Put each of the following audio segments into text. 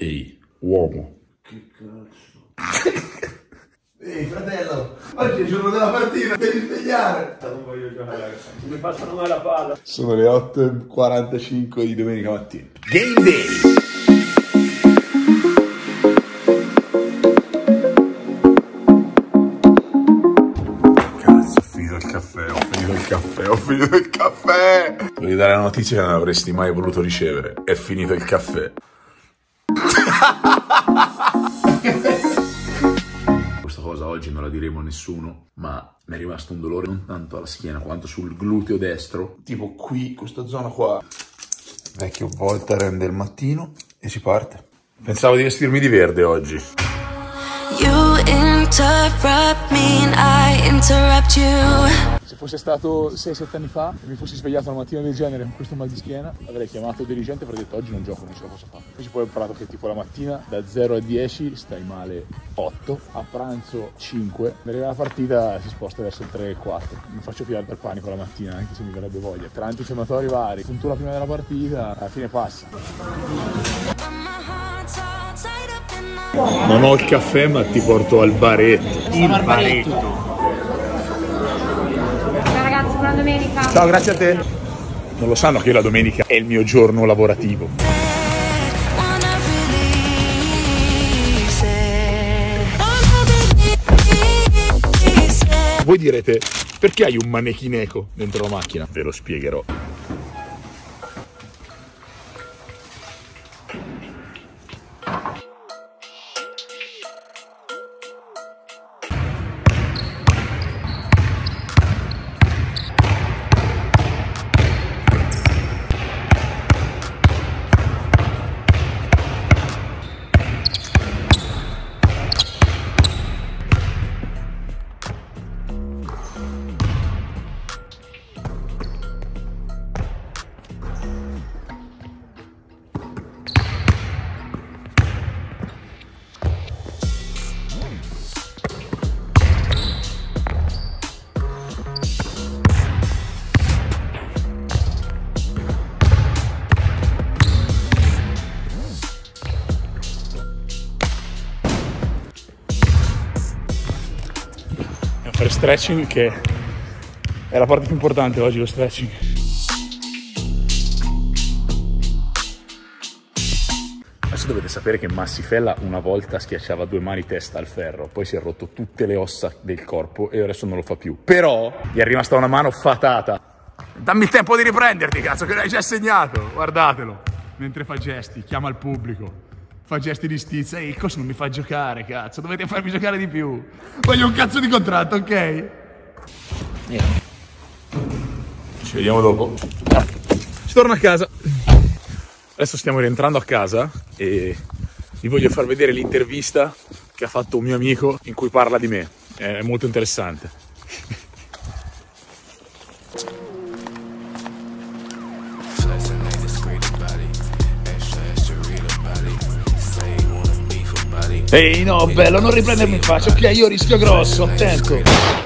Ehi, uomo. Che cazzo? Ehi, fratello, oggi è il giorno della partita, devi svegliare. Non voglio giocare, non mi passano mai la palla. Sono le 8:45 di domenica mattina. Game day! Cazzo, ho finito il caffè. Voglio dare la notizia che non avresti mai voluto ricevere. È finito il caffè. Questa cosa oggi non la diremo a nessuno, ma mi è rimasto un dolore non tanto alla schiena quanto sul gluteo destro, tipo qui, questa zona qua. Vecchio Voltaren del mattino e si parte. Pensavo di vestirmi di verde oggi. You interrupt me and I interrupt you. Se fosse stato 6-7 anni fa e mi fossi svegliato una mattina del genere con questo mal di schiena, avrei chiamato il dirigente e avrei detto oggi non gioco, non ce la posso fare. Invece poi ho imparato che tipo la mattina da 0 a 10 stai male 8, a pranzo 5, arriva la partita si sposta verso il 3 e 4. Mi faccio più dal panico la mattina anche se mi verrebbe voglia. Tra antinfiammatori vari, puntura prima della partita, alla fine passa. Non ho il caffè ma ti porto al baretto. Il baretto. Ciao ragazzi, buona domenica. Ciao, grazie a te. Non lo sanno che la domenica è il mio giorno lavorativo. Voi direte, perché hai un manechineco dentro la macchina? Ve lo spiegherò. Fare stretching, che è la parte più importante oggi, lo stretching. Adesso dovete sapere che Massifella una volta schiacciava 2 mani testa al ferro, poi si è rotto tutte le ossa del corpo e adesso non lo fa più. Però gli è rimasta una mano fatata. Dammi il tempo di riprenderti, cazzo, che l'hai già segnato. Guardatelo, mentre fa gesti, chiama il pubblico. Fa gesti di stizza, e il coach non mi fa giocare, cazzo, dovete farmi giocare di più. Voglio un cazzo di contratto, ok? Ci vediamo dopo. Ci torno a casa. Adesso stiamo rientrando a casa e vi voglio far vedere l'intervista che ha fatto un mio amico in cui parla di me. È molto interessante. Ehi no, bello, non riprendermi in faccia, ok? Io rischio grosso, attento.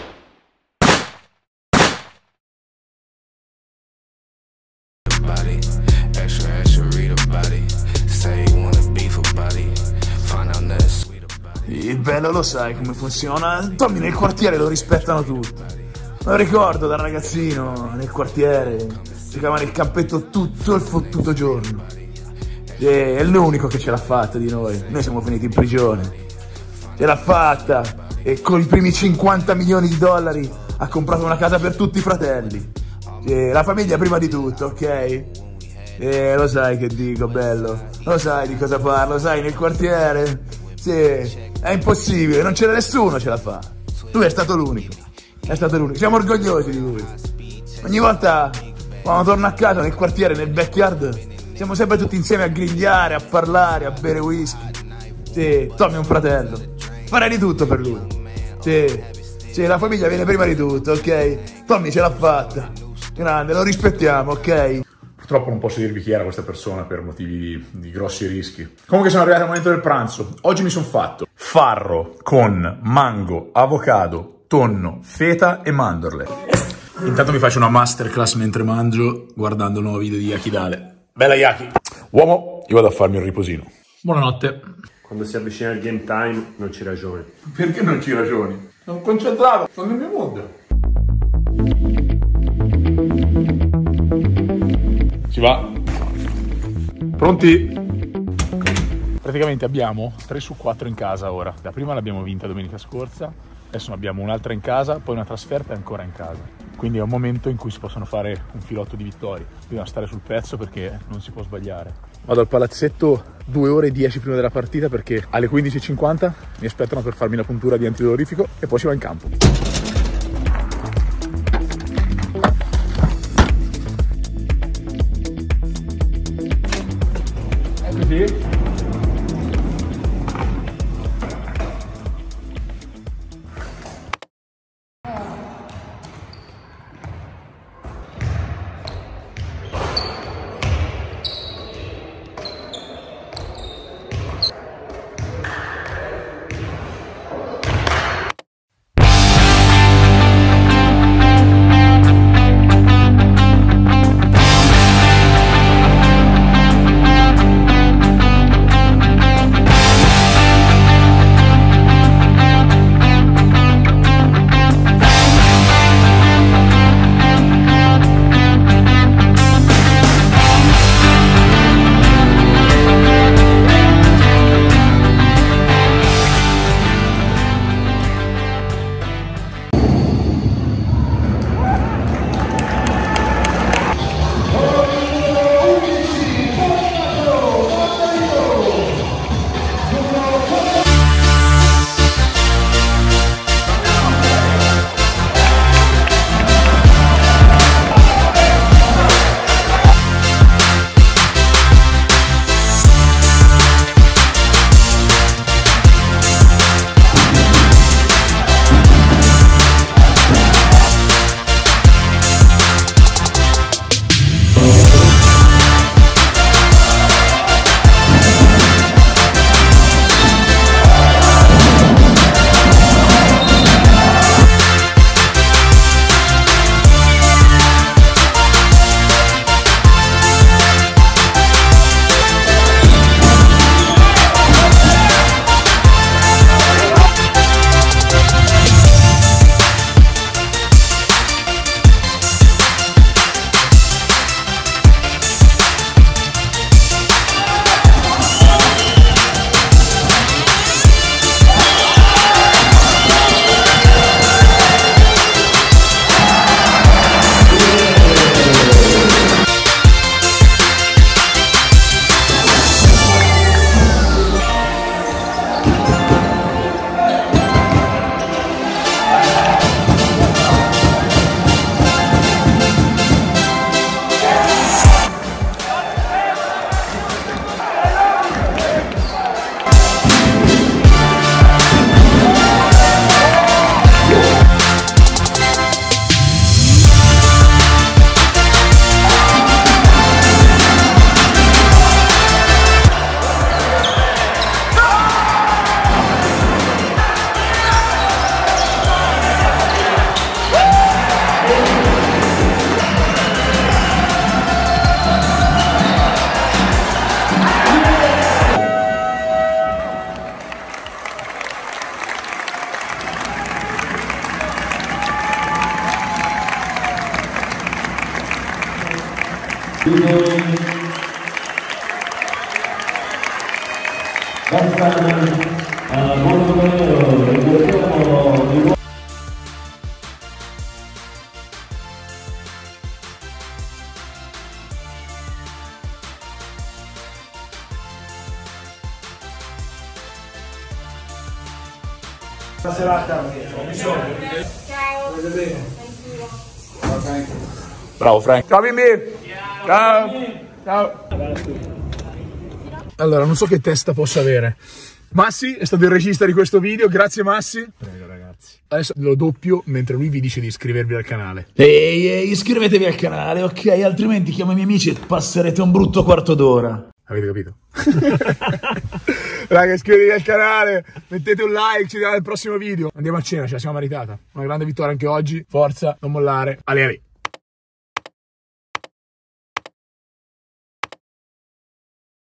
Il bello lo sai come funziona. Tommy nel quartiere lo rispettano tutti. Me lo ricordo da ragazzino, nel quartiere, giocava nel campetto tutto il fottuto giorno. È l'unico che ce l'ha fatta di noi. Noi siamo finiti in prigione. Ce l'ha fatta e con i primi 50 milioni di dollari ha comprato una casa per tutti i fratelli. La famiglia prima di tutto, ok? Lo sai che dico, bello. Lo sai di cosa parlo, sai, nel quartiere. Sì, è impossibile, non c'era nessuno ce la fa. Lui è stato l'unico. È stato l'unico. Siamo orgogliosi di lui. Ogni volta quando torno a casa nel quartiere, nel backyard, siamo sempre tutti insieme a grigliare, a parlare, a bere whisky. Sì, Tommy è un fratello. Farei di tutto per lui. Sì, la famiglia viene prima di tutto, ok? Tommy ce l'ha fatta. Grande, lo rispettiamo, ok? Purtroppo non posso dirvi chi era questa persona per motivi di grossi rischi. Comunque sono arrivato al momento del pranzo. Oggi mi sono fatto farro con mango, avocado, tonno, feta e mandorle. Intanto mi faccio una masterclass mentre mangio guardando il nuovo video di Yaki Dale. Bella Yaki! Uomo, io vado a farmi un riposino. Buonanotte. Quando si avvicina il game time non ci ragioni. Perché non ci ragioni? Sono concentrato, sono nel mio mondo. Si va. Pronti? Praticamente abbiamo 3 su 4 in casa ora. La prima l'abbiamo vinta domenica scorsa, adesso ne abbiamo un'altra in casa, poi una trasferta e ancora in casa. Quindi è un momento in cui si possono fare un filotto di vittorie. Bisogna stare sul pezzo perché non si può sbagliare. Vado al palazzetto 2 ore e 10 prima della partita perché alle 15:50 mi aspettano per farmi la puntura di antidolorifico e poi si va in campo. Eccoci. Buona serata, ciao. Bravo Frank. Ciao bimbi. Ciao. Ciao. Allora, non so che testa possa avere. Massi è stato il regista di questo video, grazie Massi. Prego ragazzi. Adesso lo doppio mentre lui vi dice di iscrivervi al canale. Ehi, iscrivetevi al canale, ok? Altrimenti chiamo i miei amici e passerete un brutto quarto d'ora. Avete capito? Raga, iscrivetevi al canale, mettete un like, ci vediamo nel prossimo video. Andiamo a cena, ce la siamo meritata. Una grande vittoria anche oggi. Forza, non mollare. Ale, ale.